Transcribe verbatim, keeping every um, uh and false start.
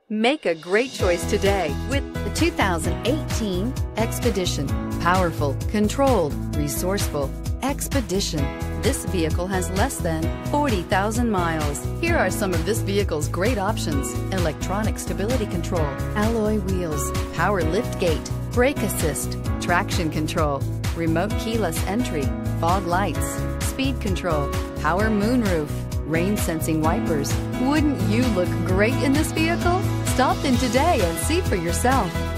Make a great choice today with the two thousand eighteen Expedition. Powerful, controlled, resourceful. Expedition. This vehicle has less than forty thousand miles. Here are some of this vehicle's great options: electronic stability control, alloy wheels, power lift gate, brake assist, traction control, remote keyless entry, fog lights, speed control, power moonroof, rain sensing wipers. Wouldn't you look great in this vehicle? Stop in today and see for yourself.